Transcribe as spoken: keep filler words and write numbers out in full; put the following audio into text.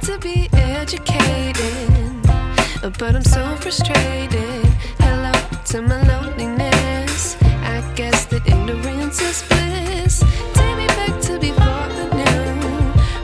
to be educated, but I'm so frustrated. Hello to my